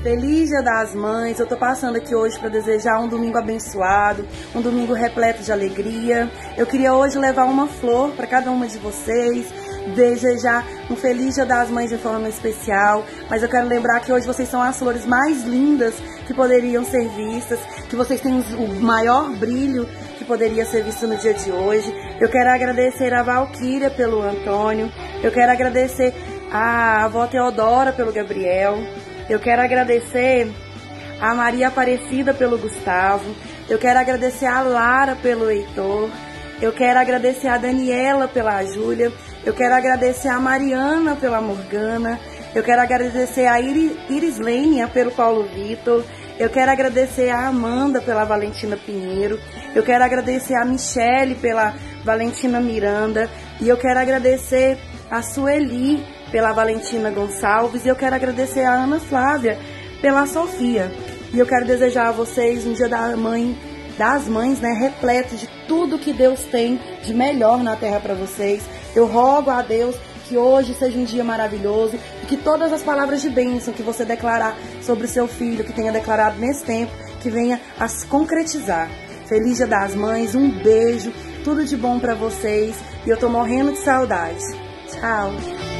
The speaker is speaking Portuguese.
Feliz Dia das Mães. Eu tô passando aqui hoje para desejar um domingo abençoado, um domingo repleto de alegria. Eu queria hoje levar uma flor para cada uma de vocês, desejar um feliz Dia das Mães de forma especial, mas eu quero lembrar que hoje vocês são as flores mais lindas que poderiam ser vistas, que vocês têm o maior brilho que poderia ser visto no dia de hoje. Eu quero agradecer a Valquíria pelo Antônio, eu quero agradecer a avó Teodora pelo Gabriel, eu quero agradecer a Maria Aparecida pelo Gustavo, eu quero agradecer a Lara pelo Heitor, eu quero agradecer a Daniela pela Júlia, eu quero agradecer a Mariana pela Morgana, eu quero agradecer a Iris Lênia pelo Paulo Vitor, eu quero agradecer a Amanda pela Valentina Pinheiro, eu quero agradecer a Michele pela Valentina Miranda, e eu quero agradecer a Sueli pela Valentina Gonçalves, e eu quero agradecer a Ana Flávia pela Sofia. E eu quero desejar a vocês um Dia das Mães, né, repleto de tudo que Deus tem de melhor na terra para vocês. Eu rogo a Deus que hoje seja um dia maravilhoso e que todas as palavras de bênção que você declarar sobre o seu filho, que tenha declarado nesse tempo, que venha a se concretizar. Feliz Dia das Mães, um beijo, tudo de bom para vocês, e eu tô morrendo de saudade. Tchau!